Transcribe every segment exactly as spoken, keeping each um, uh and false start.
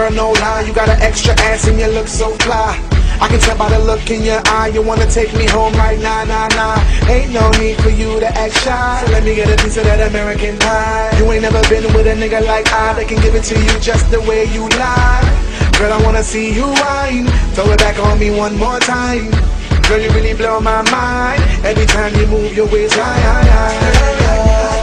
girl, no lie, you got an extra ass and you look so fly. I can tell by the look in your eye, you wanna take me home right now, nah, nah. Ain't no need for you to act shy, so let me get a piece of that American pie. You ain't never been with a nigga like I, that can give it to you just the way you lie. Girl, I wanna see you whine, throw it back on me one more time. Girl, you really blow my mind, every time you move your waist high, high, high.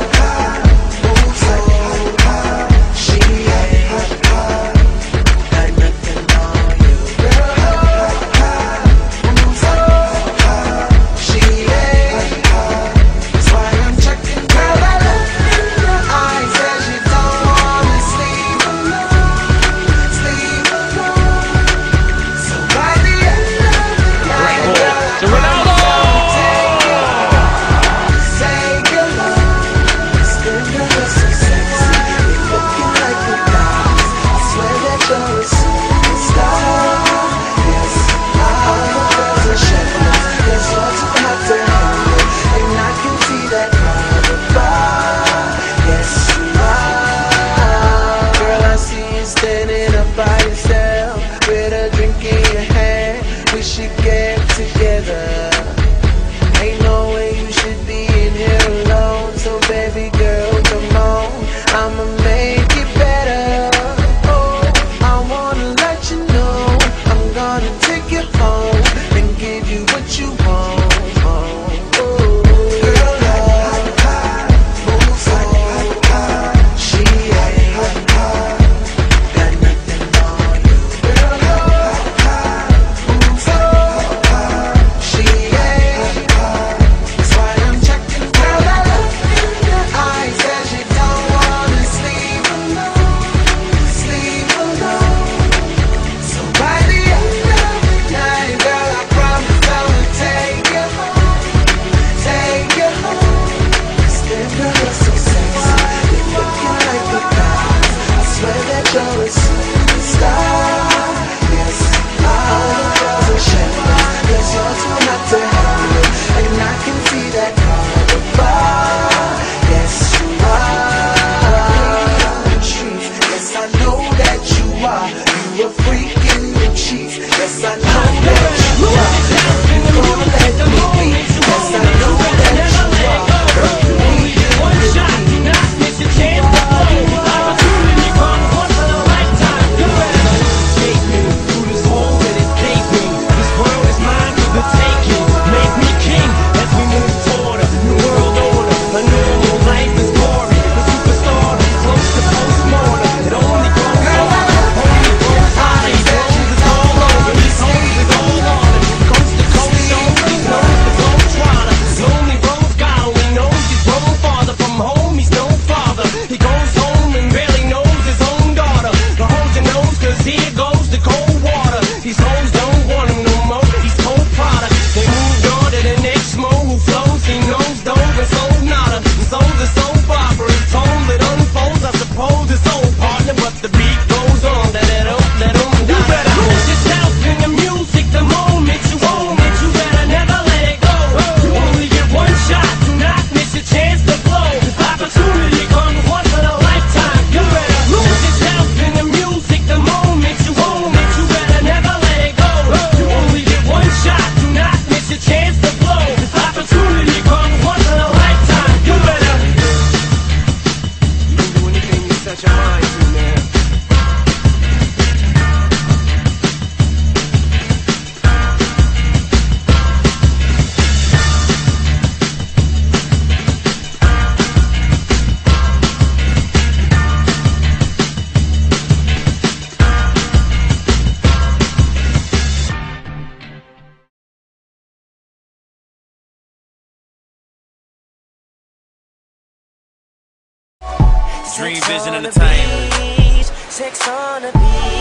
Dream Vision Entertainment. Sex on the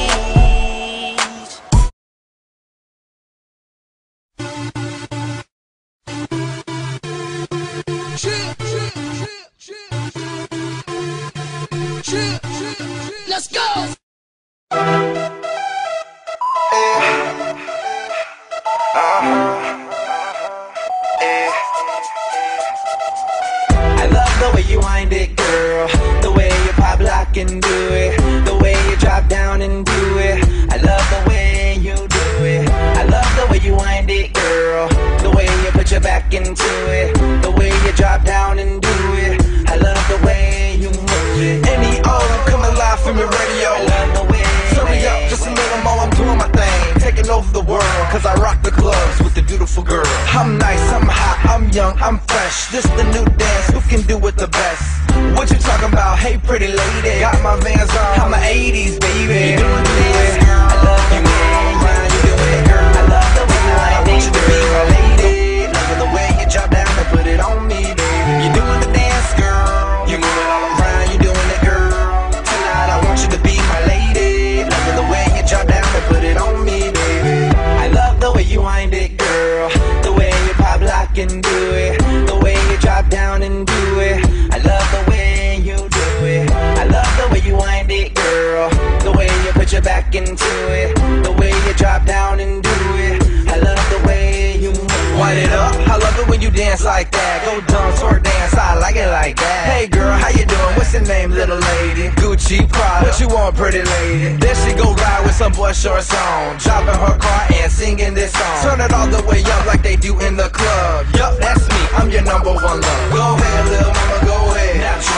beach. Chill, chill, chill, chill, chill, chill. Let's go. I love the way you wind it, girl. The way you pop, lock, and do it. The way you drop down and do young, I'm fresh. This the new dance, who can do it the best? What you talking about? Hey, pretty lady. Got my Vans on, I'm a eighties baby. You doing the dance, girl? I love you, man. Yeah, you doing it, girl. I love the way you like it. I want you to be my lady. Loving the way you drop down and put it on me, baby. You doing the dance, girl. You move it all around, you doing it, girl. Tonight I want you to be my lady. Loving the way you drop down and put it on me, baby. I love the way you wind it, girl. The way you pop, lock, and do it. The way you drop down and do it. I love the way you do it. I love the way you wind it, girl. The way you put your back into it. The way you drop down and do it. I love the way you wind it up. I love it when you dance like that. Go dumb, twerk dance, I like it like that. Hey girl, how you doing? What's your name, little lady? Gucci, Prada, what you want, pretty lady? Then she go ride with some boy shorts on, driving her car and singing this song. Turn it all the way up like they do in the club. Yup, that's me, I'm your number one love. Go ahead, little mama, go ahead. Now